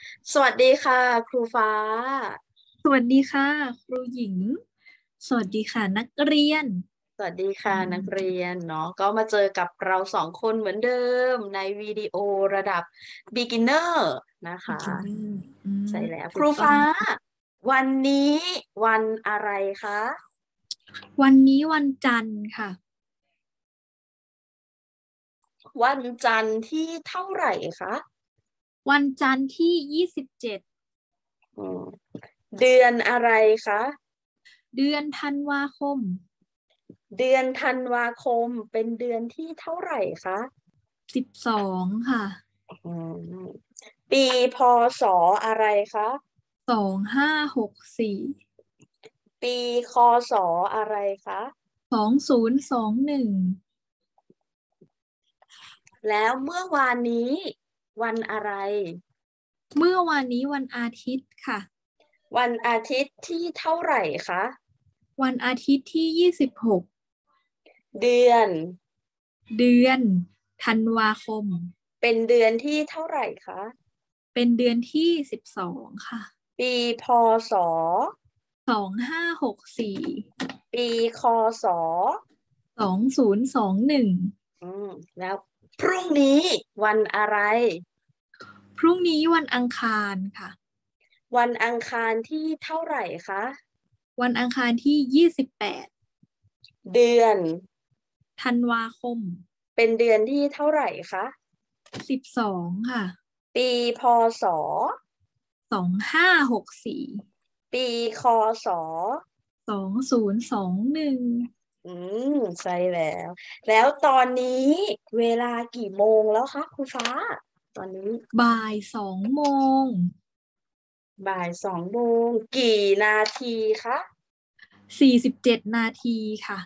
สวัสดีค่ะครูฟ้าสวัสดีค่ะครูหญิงสวัสดีค่ะนักเรียนสวัสดีอืค่ะนักเรีมยนเนาะก็มาเจอกับเราสองคนเหมือนเดิมในวิดีโอระดับ beginner นะคะกินเนอร์ใช่แล้วคถูกต้องรูฟ้าค่ะวันนี้วันอะไรคะวันนี้วันจันทร์ค่ะวันจันทร์ที่เท่าไหร่คะวันจันทร์ที่27 อืมเดือนอะไรคะเดือนธันวาคมเดือนธันวาคมเป็นเดือนที่เท่าไหร่คะ 12ค่ะอืมปีพศอะไรคะ 2564 ปีคศอะไรคะ 2021 แล้วเมื่อวานนี้วันอะไรเมื่อวานนี้วันอาทิตย์ค่ะวันอาทิตย์ที่เท่าไหร่คะวันอาทิตย์ที่26 เดือนเดือนธันวาคมเป็นเดือนที่เท่าไหร่คะเป็นเดือนที่12ค่ะปีพศ 2564 ปีคศ 2021 อืมแล้วพรุ่งนี้วันอะไรพรุ่งนี้วันอังคารค่ะวันอังคารที่เท่าไหร่คะวันอังคารที่28 เดือนธันวาคมเป็นเดือนที่เท่าไหร่คะ 12ค่ะปีพศ 2564 ปีคศ 2021 อืมใช่แล้วแล้วตอนนี้เวลากี่โมงแล้วคะคุณฟ้าตอนนี้บ่าย2 โมงบ่าย 2 โมงกี่นาทีคะ 47 นาทีค่ะ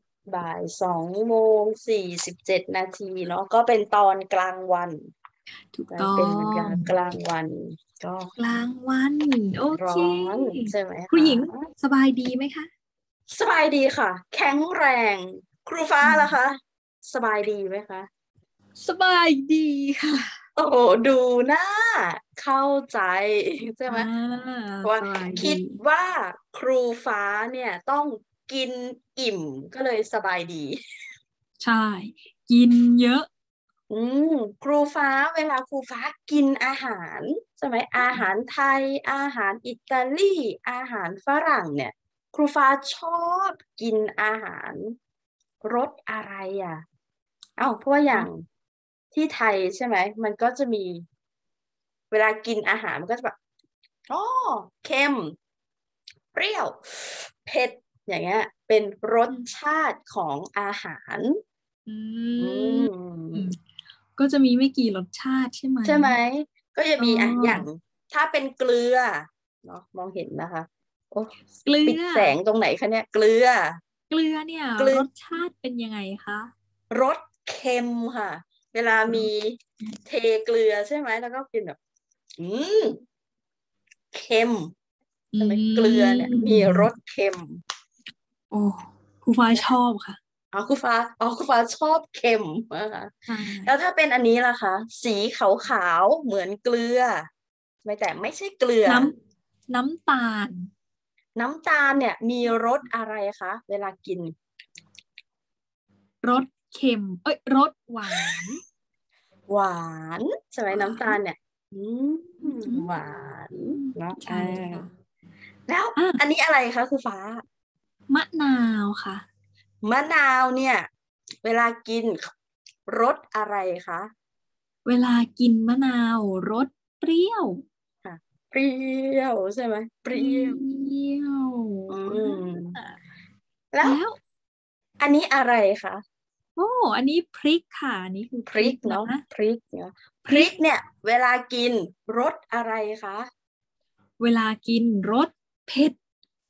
บ่าย 2 โมง 47 นาทีเนาะก็เป็นตอนกลางวันถูกต้อเป็นเวงลากลางวันก็กลางวันโอเคร้อนใช่ไหมคะคุณหญิงสบายดีไหมคะสบายดีค่ะแข็งแรงครูฟ้าอืมล่ะคะสบายดีไหมคะสบายดีค่ะโอ้โหดูน่าเข้าใจใช่อ่ไหมาว่าสบายดีคิดว่าครูฟ้าเนี่ยต้องกินอิ่มก็เลยสบายดีใช่กินเยอะอืมครูฟ้าเวลาครูฟ้ากินอาหารใช่ไหมอาหารไทยอาหารอิตาลีอาหารฝรั่งเนี่ยครูฟ้าชอบกินอาหารรสอะไรอ่ะเอ้าเพราะว่าอย่างที่ไทยใช่ไหมมันก็จะมีเวลากินอาหารมันก็จะแบบ อ๋อเค็มเปรี้ยวเผ็ดอย่างเงี้ยเป็นรสอืมชาติของอาหารอือืมมก็จะมีไม่กี่รสชาติใช่ไหมใช่ไหมก็จะอ๋อมีอ่ะอย่างถ้าเป็นเกลือเนาะมองเห็นนะคะโอ้เกลือปิดแสงตรงไหนคะเนี่ยเกลือเกลือเนี่ยเกลือรสชาติเป็นยังไงคะรสเค็มค่ะเวลามีรสเทเกลือใช่ไหมแล้วก็กินแบบอืมเค็มอืใช่ไหมเกลือเนี่ยมีรสมเค็มโอ้ครูฟ้าชอบค่ะคุณฟ้าชอบเค็มนะคะใช่แล้วถ้าเป็นอันนี้ล่ะคะสีขาวๆเหมือนเกลือไม่แต่ไม่ใช่เกลือน้ำตาลน้ำตาลเนี่ยมีรสอะไรคะเวลากินรสเค็มเอ้ยรสหวานหวานใช่ไหมหวาน้ำตานลเนี่ยอืมอืหวานมเนาะใช่ค่ะแล้วอ่ะอันนี้อะไรคะคุณฟ้ามะนาวค่ะมะนาวเนี่ยเวลากินรสอะไรคะเวลากินมะนาวรสเปรี้ยวค่ะเปรี้ยวใช่ไหมเปเปรี้ยวรี้ยวอือ่าม แล้วแล้วอันนี้อะไรคะโอ้อันนี้พริกค่ะอันนี้คือพพริกนะริกเนาะพริกเนาะพพริกริกเนี่ยเวลากินรสอะไรคะเวลากินรสเผ็ด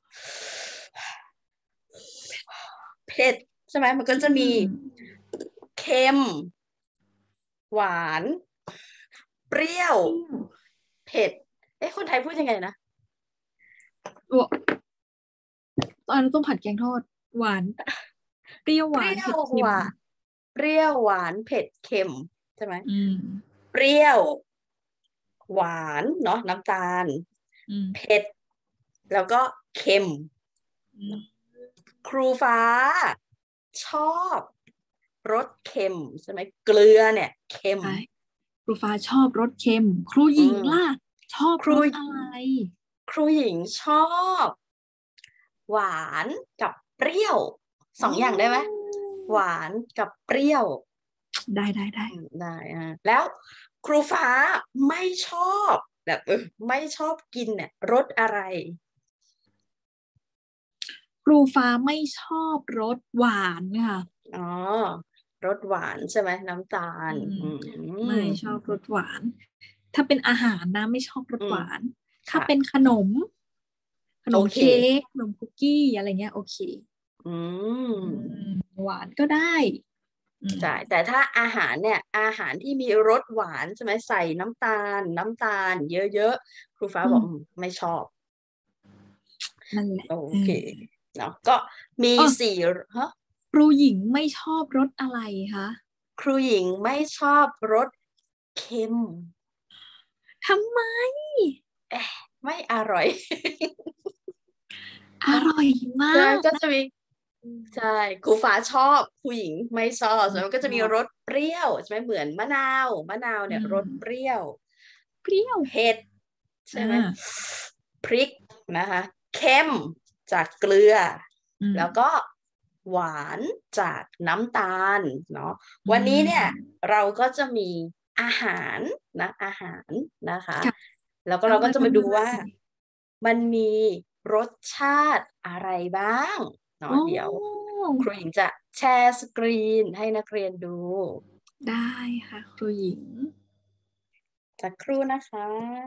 เผ็ดใช่ไหมมันก็อืจะมีมเค็มหวานเปรี้ยวเปรี้ยวเผ็ดเอ๊ะคนไทยพูดยังไงนะโอ้ตอนนั้นต้มผัดแกงทอดหวานเปรี้ยวหวานเปรี้ยวเผ็ดเค็มหวานเปรี้ยวหวานเผ็ดเค็มใช่ไหมอืมเปรี้ยวหวานเนาะน้ำตาลอืมเผ็ดแล้วก็เค็มอืมครูฟ้าชอบรสเค็มใช่ไหมเกลือเนี่ยเค็มใช่ครูฟ้าชอบรสเค็มครูหอืญิงมล่ะชอบครูรสอะไรครูหญิงชอบหวานกับเปรี้ยวสโอ้องอย่างได้ไหมหวานกับเปรี้ยวได้ได้แล้วครูฟ้าไม่ชอบแบบไม่ชอบกินเนี่ยรสอะไรครูฟ้าไม่ชอบรสหวานค่ะอ๋อรสหวานใช่ไหมน้ำตาอืลมอืไม่มชอบรสหวานถ้าเป็นอาหารนะไม่ชอบรสอืมหวานถ้าค่ะเป็นขนมขนโอเคมเค้กขนมคุกกี้อะไรเงี้ยโอเคอือืมหวานก็ได้อืมใช่แต่ถ้าอาหารเนี่ยอาหารที่มีรสหวานใช่ไหมใส่น้ำตาลเยอะๆครูฟ้าอืมบอกไม่ชอบนั่นแหละโอเคเนาะก็มีเออสี่ฮะครูหญิงไม่ชอบรสอะไรคะครูหญิงไม่ชอบรสเค็มทำไมเอ๊ะไม่อร่อยอร่อยมาใช่กนะก็จะมีใช่ครูฟ้าชอบผู้หญิงไม่ชอบไม่แล้วมันก็ชอบจะมีรสเปรี้ยวใช่ไหมเหมือนมะนาวอืเนี่ยรสเปมรี้ยวเปรี้ยวเผ็ดอ่ใช่ไหมาพริกนะคะเค็มจากเกลืออืมแล้วก็หวานจากน้ำตาลเนาะอืวันนี้เนี่ยมเราก็จะมีอาหารอาหารนะคะค่ะแล้วก็เอาเราก็จะมาดูมาว่ามันมีรสชาติอะไรบ้างเนาะโอ้เดี๋ยวครูหญิงจะแชร์สกรีนให้นักเรียนดูได้ค่ะครูหญิงสักครู่นะคะ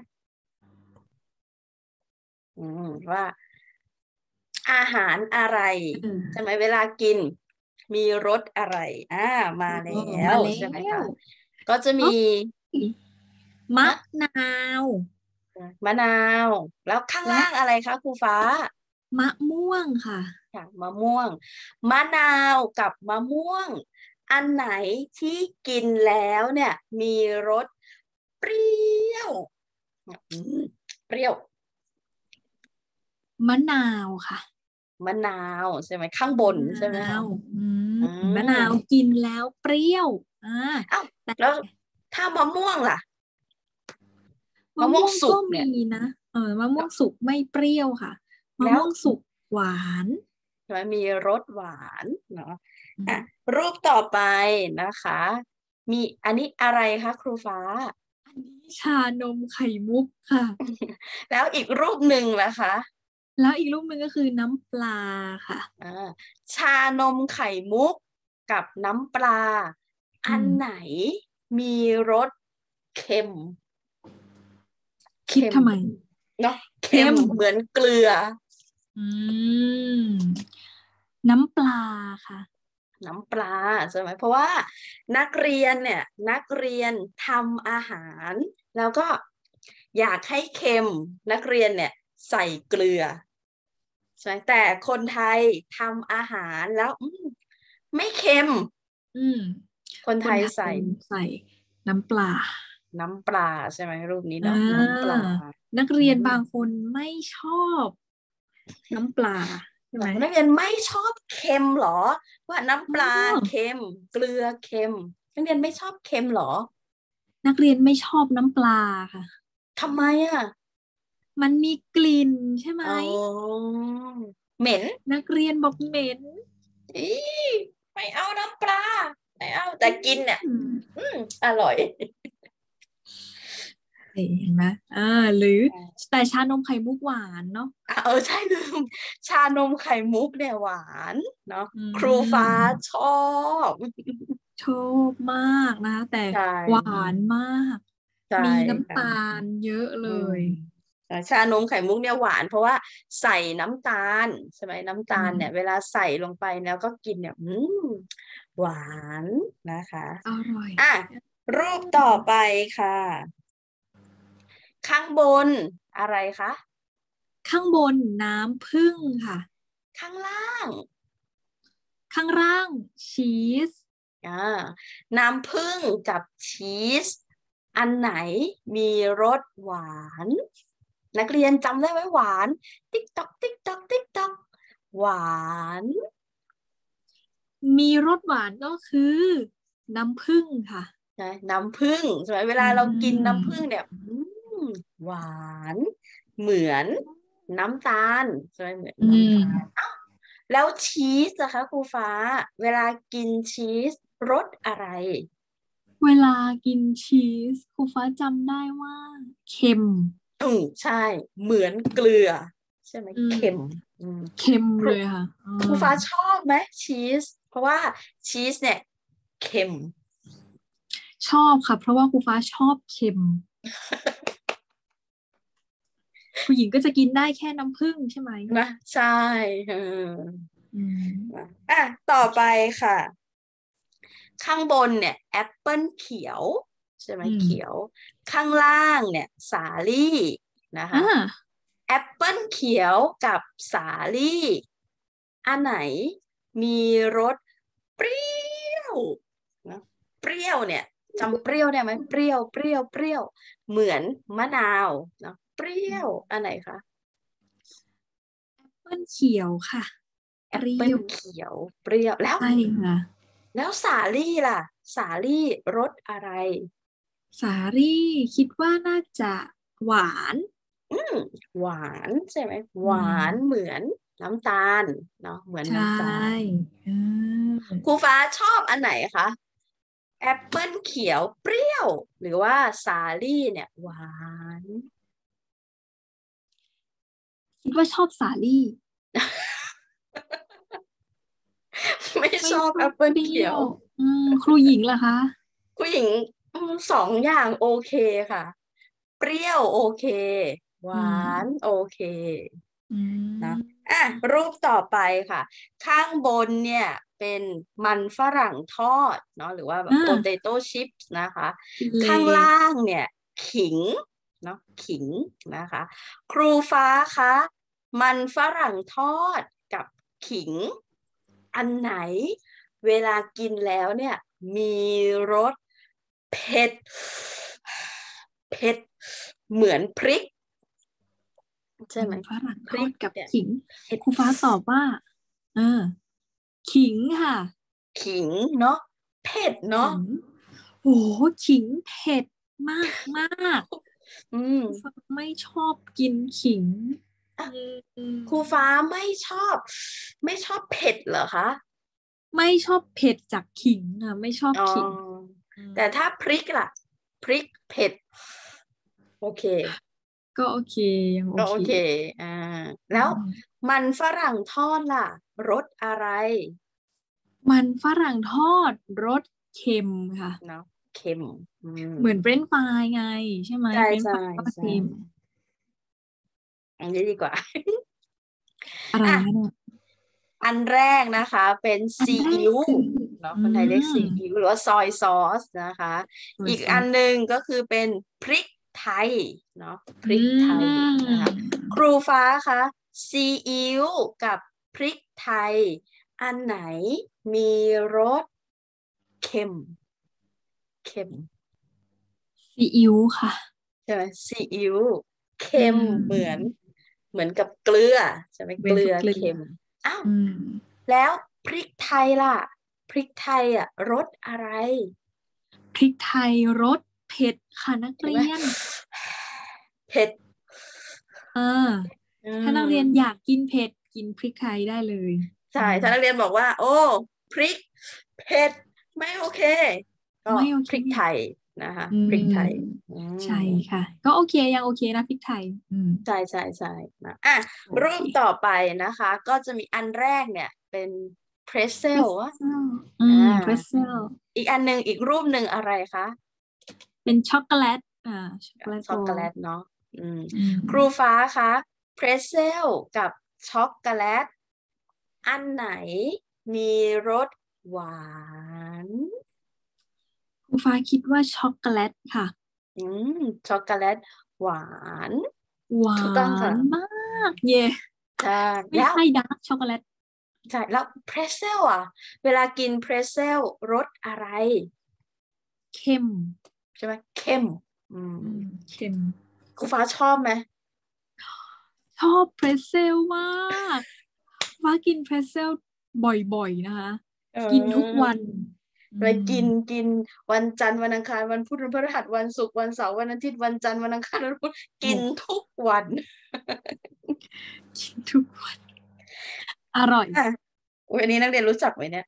ว่าอาหารอะไรอืมใช่ไหมเวลากินมีรสอะไรอ่ามาแล้โอ้มาแล้วใช่ไหมวคะก็จะมีโอ้ยมะฮะนาวมะนาวแล้วข้างและล่างอะไรคะครูฟ้ามะม่วงค่ะค่ะมะม่วงมะนาวกับมะม่วงอันไหนที่กินแล้วเนี่ยมีรสเปรี้ยวอืมเปรี้ยวมะนาวค่ะมะนาวใช่ไหมข้างบมะนใช่ไหมนาคะวอือืมะนาวมกินแล้วเปรี้ยวอ่าอ้าวแต่แล้วถ้ามะม่วงล่ะมะมะม่วงม่วงก็มีสุกเนี่ยนะมะม่วงสุกไม่เปรี้ยวค่ะมะแล้วม่วงสุกหวานใช่ไหมมีรสหวานเนาะอ่ะอืมรูปต่อไปนะคะมีอันนี้อะไรคะครูฟ้าอันนี้ชานมไข่มุกค่ะแล้วอีกรูปหนึ่งล่ะคะแล้วอีกรูปหนึ่งก็คือน้ำปลาค่ะอ่าชานมไข่มุกกับน้ำปลาอืมอันไหนมีรสเค็มเค็มคิดทำไมเนาะเค็เค็มมเหมือนเกลืออืมน้ำปลาค่ะน้ำปลาใช่ไหมเพราะว่านักเรียนเนี่ยนักเรียนทำอาหารแล้วก็อยากให้เค็มนักเรียนเนี่ยใส่เกลือใช่ไหมแต่คนไทยทำอาหารแล้วไม่เค็มอืมคนคนไทไทยใส่ยใส่น้ำปลาน้ำปลาใช่ไหมรูปนี้อ่เนาะน้ำปาลานักอืเรียนมบางคนไม่ชอบน้ำปลาใช่ไหมนักเรียนไม่ชอบเค็มเหรอว่าน้ำอ๋ปลาอเค็มเกลือเค็มนักเรียนไม่ชอบเค็มเหรอนักเรียนไม่ชอบน้ำปลาค่ะทำไมอ่ะมันมีกลิ่นใช่ไหมอ๋อเหม็นนักเรียนบอกเหม็นอีไม่เอาน้ำปลาไม่เอาแต่อืกินเนี่ยมอืมอร่อยเห็นไหมหรือแต่ชานมไข่มุกหวานเนาะใช่ลืมชานมไข่มุกเนี่ยหวานเนาะอืครูฟ้ามชอบชอบมากนะคะแต่ใช่หวานมากใช่มีน้ำค่ะตาลเยอะเลอืมยชานมไข่มุกเนี่ยหวานเพราะว่าใส่น้ำตาลใช่ไหมน้ำตาอืลเนี่ยเวมลาใส่ลงไปแล้วก็กินเนี่ยหวานนะคะอร่อยอ่ะรูปต่อไปค่ะข้างบนอะไรคะข้างบนน้ำผึ้งค่ะข้างล่างข้างล่างชีสอ่าน้ำผึ้งกับชีสอันไหนมีรสหวาน นักเรียนจำได้ไหมหวาน ติ๊กตอกติ๊กตอกติ๊กตอกหวานมีรสหวานก็คือน้ำผึ้งค่ะใช่น้ำผึ้งใช่ไหมเวอืลาเรากินน้ำผึ้งมเนี่ยหวาน เหมือนน้ำตาลใช่ไหมเหมือนอืน้ำตาลมแล้วชีสนะคะครูฟ้า เวลากินชีสรสอะไรเวลากินชีสครูฟ้าจำได้ว่าเค็มใช่ เหมือนเกลือใช่ไหมอืมเค็มอืมเค็มครูเลยค่ะอืมครูฟ้าชอบไหมชีสเพราะว่าชีสเนี่ยเค็มชอบค่ะเพราะว่าครูฟ้าชอบเค็มผู้หญิงก็จะกินได้แค่น้ำผึ้งใช่ไหมนะใช่เอออืมอ่ะต่อไปค่ะ ข้างบนเนี่ยแอปเปิลเขียวใช่ไหมอืมเขียวข้างล่างเนี่ยสาลี่นะอ่าคะแอปเปิลเขียวกับสาลี่อันไหนมีรสเปรี้ยวนะเปรี้ยวเนี่ยจำเปรี้ยวได้ไหมเปรี้ยวเปรี้ยวเปรี้ยวเหมือนมะนาวนะเปรี้ยวอันไหนคะแอปเปิ้ลเขียวค่ะเปแอปเปิลรี้ยวเขียวเปรี้ยวแล้วใช่ค่ะแล้วสาลี่ล่ะสาลี่รสอะไรสาลี่คิดว่าน่าจะหวานอืมหวานใช่ไหมหอืวานเหมมือนน้ำตาลเนาะเหมือนใช่น้ำตาลอืมครูฟ้าชอบอันไหนคะแอปเปิลเขียวเปรี้ยวหรือว่าสาลี่เนี่ยหวานคิดว่าชอบสาลี่ไม่ไม่ชอบชอบแอปเปิลเปรี้เขียวยวครูหญิงเหรอคะผู้หญิงสองอย่างโอเคค่ะเปรี้ยวโอเคหอืวามนโอเคอืนะมอ่ะรูปต่อไปค่ะข้างบนเนี่ยเป็นมันฝรั่งทอดเนาะหรือว่าแบบอ่า potato chips นะคะกินเลข้างยล่างเนี่ยขิงเนาะขิงนะคะครูฟ้าคะมันฝรั่งทอดกับขิงอันไหนเวลากินแล้วเนี่ยมีรสเผ็ดเผ็ดเหมือนพริกใช่มันไหมฝรั่งพริกทอดกับเนี่ยขิงเผ็ดครูฟ้าตอบว่าเออขิงค่ะขิงเนาะเผ็ดเนาะขิงโอ้โหขิงเผ็ดมากมากอืมครูฟ้าไม่ชอบกินขิงอ่ะอืครูฟ้ามไม่ชอบเผ็ดเหรอคะไม่ชอบเผ็ดจากขิงอ่ะไม่ชอบอ๋อขิงอืมแต่ถ้าพริกล่ะพริกเผ็ดโอเคก็โอเคยังโอเคก็โอเคอ่าอืแล้วมมันฝรั่งทอดล่ะรสอะไรมันฝรั่งทอดรสเค็มค่ะเนาะเค็มอืมเหมือนเฟรนช์ฟรายไงใช่ไหมใช่ใช่เฟรนช์ฟรายทอดใช่เค็มอันนี้ดีกว่าอะไรอ่ะนะเนี่ยอันแรกนะคะเป็นอันแรซีอิ๊วกคือเนาะอืคนไทยเรียกมซีอิ๊วหรือว่าซอยซอสนะคะโดยอีกซอสอันหนึ่งก็คือเป็นพริกไทยเนาะพอืริกไทยนะคะมครูฟ้าคะซีอิ๊วกับพริกไทยอันไหนมีรสเค็มเค็มซีอิ๊วค่ะใช่ไหมซีอิ๊วอืเค็มมเหมือนกับเกลือใช่ไหมเป็นเกลืกับเกลืออเค็มอ้าวอืมแล้วพริกไทยล่ะพริกไทยอ่ะรสอะไรพริกไทยรสเผ็ดค่ะนักใช่ไหมเรียนเผ็ดอ่าอืถ้านักเรียนอมยากกินเผ็ดกินพริกไทยได้เลยใช่อืมถ้านักเรียนบอกว่าโอ้พริกเผ็ดไม่โอเคก็ไม่โอเคพริกไทยนะคะอืพริกไทยมอืใช่มค่ะก็โอเคยังโอเคนะพริกไทยอืมใช่ใช่ใช่นะอ่ะโอเครูปต่อไปนะคะก็จะมีอันแรกเนี่ยเป็นเพรสเซเพรลสเซลอ่าเพรสเซลอีกอันหนึ่งอีกรูปหนึ่งอะไรคะเป็นช็อกโกแลตช็อกโกแลตโบช็อกโกแลว์ตเนาะอืมอืมครูฟ้าคะเพรสเซลกับช็อกโกแลต อันไหนมีรสหวานครูฟ้าคิดว่าช็อกโกแลตค่ะอืมช็อกโกแลตหวานหวาถูกต้องค่ะนมากเย่ใช่ไม่แล้วใช่ดาร์กช็อกโกแลตใช่แล้วเพรสเซลอ่ะเวลากินเพรสเซลรสอะไรเข้มช่ไหมเข้มเค็มครูฟ้าชอบไหมชอบเพรสเซลมากฟ้ากินเพรสเซลบ่อยๆนะคะเอกินทุกวัอนอืเลยมกินวันจันทร์วันอังคารวันพุธวันพฤหัสวันศุกร์วันเสาร์วันอาทิตย์วันจันทร์วันอังคารวันพุธกินโอ้ทุกวันกินทุกวันอร่อยอ่ะวันนี้นักเรียนรู้จักไหมเนี่ย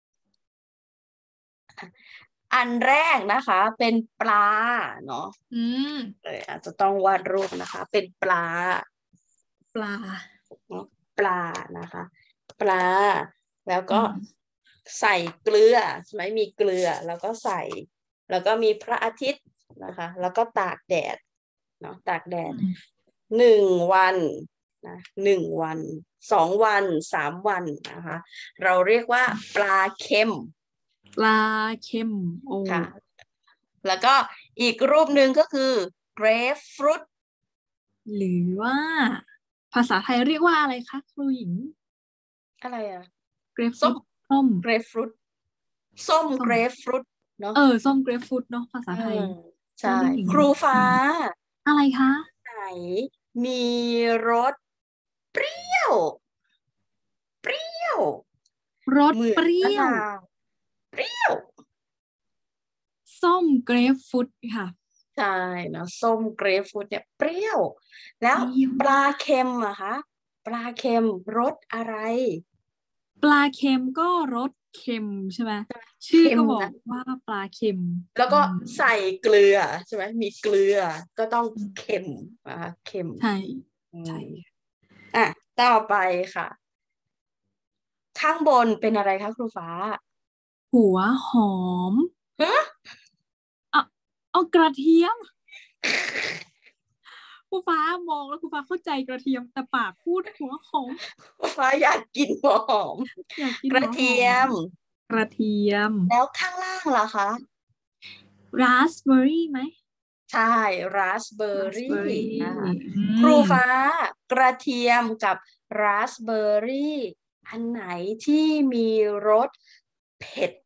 อันแรกนะคะเป็นปลาเนาะอืมอาจจะต้องวาดรูปนะคะเป็นปลาปลาเนาะปลานะคะปลาแล้วอืก็มใส่เกลือใช่ไหมมีเกลือแล้วก็ใส่แล้วก็มีพระอาทิตย์นะคะแล้วก็ตากแดดเนาะตากแดดอืม 1 วันนะ1 วัน2 วัน3 วันนะคะเราเรียกว่าปลาเค็มปลาเค็มโอ้ค่ะ แล้วก็อีกรูปหนึ่งก็คือ grapefruit หรือว่าภาษาไทยเรียกว่าอะไรคะครูหญิงอะไรอะเกรฟฟรุส้มตส้ม grapefruit ส้มส้ม grapefruit เนาะส้มเกรฟฟรุตเนาะภาษาอืไทยมใช่ก็เรียกอย่างครูนี้ฟ้าอืมอะไรคะไหนมีรสเปรี้ยวเปรี้ยวรสเปเหมือนมะรี้ยวนาวเปรี้ยวส้มเกรฟฟรุตค่ะใช่เนอะส้ม grapefruit เนี่ยเปรี้ยวแล้วเปรี้ยวปลามากเค็มอะคะปลาเค็มรสอะไรปลาเค็มก็รสเค็มใช่ไหมชื่อเค็มนะก็บอกว่าปลาเค็มแล้วก็อืมใส่เกลือใช่ไหมมีเกลือก็ต้องอืมเค็มนะคะเค็มใช่อืใช่มอ่ะต่อไปค่ะข้างบนเป็นอะไรคะครูฟ้าหัวหอมฮะเอาเอากระเทียมครูฟ้ามองแล้วครูฟ้าเข้าใจกระเทียมแต่ปากพูดหัวหอมครูฟ้าอยากกินหัวหอมอยากกินกระเทีหัวหอมยมกระเทียมแล้วข้างล่างล่ะคะราสเบอร์รี่ไหมใช่ราสเบอราร์รี่สเบอร์รี่นะคะอืครูมฟ้ากระเทียมกับราสเบอร์รี่อันไหนที่มีรสเผ็ด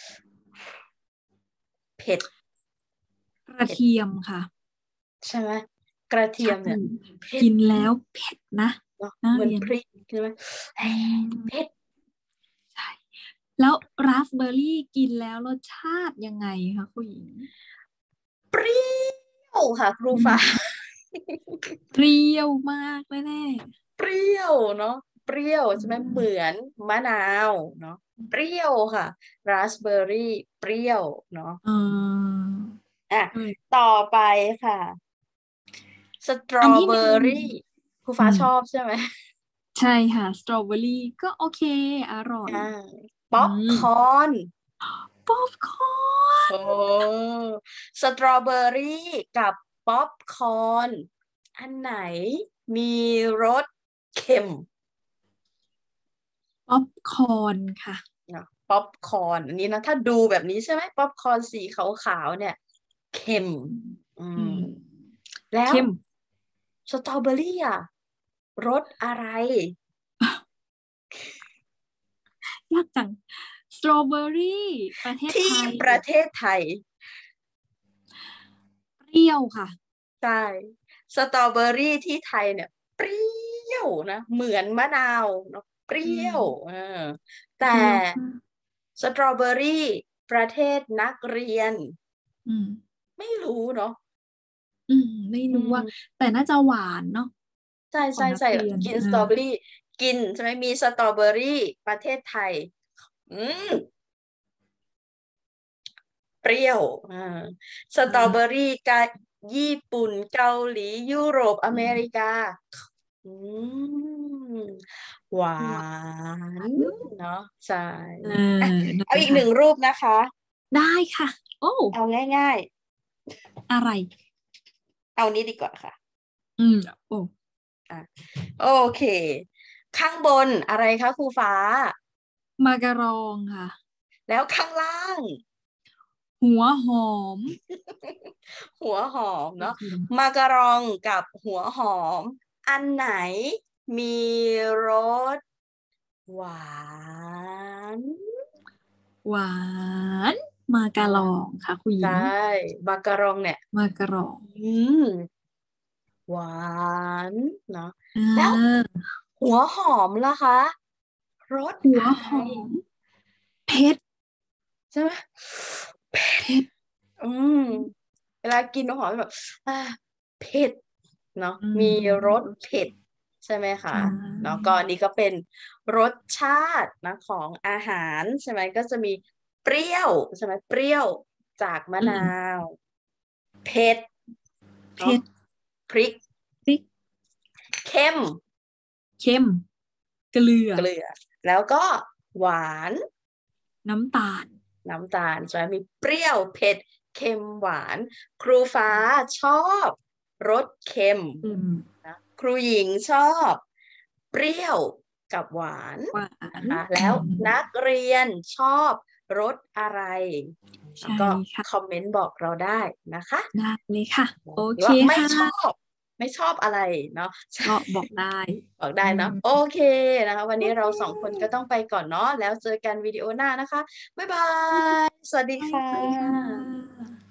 เผ็ดกระเผ็ดเทียมค่ะใช่ไหมกระเทีใช่ยมเนี่ยเผ็ดกินแล้วเผ็ดนะเนาะนักเรียนเหมือนพริกใช่ไหมอืเผ็ดมใช่แล้วราสเบอร์รี่กินแล้วรสชาติยังไงคะคุณหญิงเปรี้ยวค่ะครูฟ้าอืมเปรี้ยวมากแน่เปรี้ยวเนาะเปรี้ยวๆอืใช่ไหมเหมืมอนมะนาวเนาะเปรี้ยวค่ะราสเบอร์รี่เปรี้ยวเนาะอ่าอ่ะเออต่อไปค่ะสตรออันที่เบอหนึ่งรี่ครูอืฟ้ามชอบใช่ไหมใช่ค่ะสตรอเบอรี่ก็โอเคอร่อยอ่าอืป๊อปคมอร์นป๊อปคอร์นโอ้สตรอเบอรี่กับป๊อปคอร์นอันไหนมีรสเค็มป๊อปคอร์นค่ะเนาะป๊อปคอร์นอันนี้นะถ้าดูแบบนี้ใช่ไหมป๊อปคอร์นสีขาวๆเนี่ยเค็มอืมอือืมมแล้วเข้มสตรอเบอรี่อะรสอะไรยากจังสตรอเบอรี่ประเทศไทที่ยประเทศไทยเปรี้ยวค่ะใช่สตรอเบอรี่ที่ไทยเนี่ยเปรี้ยวนะเหมือนมะนาวเนาะเปอืรี้ยวมแต่เปรี้ยวมากสตรอเบอรี่ประเทศนักเรียนอืมไม่รู้เนาะไม่อืรู้ว่ามแต่น่าจะหวานเนาะใช่ของนักใช่ใช่เรียนกินสตรอเบอรี่กินใช่ไหมมีสตรอเบอรี่ประเทศไทยอืมเปรี้ยวสตรอเบออ่ารี่กับญี่ปุ่นเกาหลียุโรปออืมเมริกาอืมหวาหวานนเนาะใช่เอออ่ะนั่นแหละค่ะเอาอีกหนึ่งรูปนะคะได้ค่ะโอ้เอาง่ายอะไรๆเอานี้ดีกว่าค่ะอืมโอ้อ่ะโอเคข้างบนอะไรคะครูฟ้ามาการองค่ะแล้วข้างล่างหัวหอมหัวหอมเนาะกระเทียมมาการองกับหัวหอมอันไหนมีรสหวานหวานมาการองค่ะคุณหญิใช่งมาการองเนี่ยมาการองอืมหวานเนาะอ่แล้วาหัวหอมล่ะคะรสหัวอะไรหอมเผ็ดใช่ไหมเผ็ดอืมเวลากินหัวหอมแบบอ่าเผ็ดเนาะอืมีรสมโอเคเผ็ดใช่ไหมใชคะเนาะ่ก็อันนี้ก็เป็นรสชาตินะของอาหารใช่ไหมก็จะมีเปรี้ยวใช่ไหมเปรี้ยวจากมะนาอืมวเผ็ดเนาะเผ็ดพริกพริกเข้มเค็มเกลือเกลือแล้วก็หวานน้ำตาลน้ำตาลใช่ไหมมีเปรี้ยวเผ็ดเค็มหวานครูฟ้าชอบรสเค็มอืมนะครูหญิงชอบเปรี้ยวกับหวานหวานนะคะอืแล้วมนักเรียนชอบรสอะไรแล้วใช่ก็ค่ะคอมเมนต์บอกเราได้นะคะได้เลยค่ะโอเคหรือว่าไม่ค่ะชอบไม่ชอบอะไรเนาะก็บอกได้บอกได้อืเนาะโอมเคนะคะวันนี้เราสองคนก็ต้องไปก่อนเนาะแล้วเจอกันวิดีโอหน้านะคะบ๊ายบาย สวัสดีได้ค่สวัสดีค่ะะ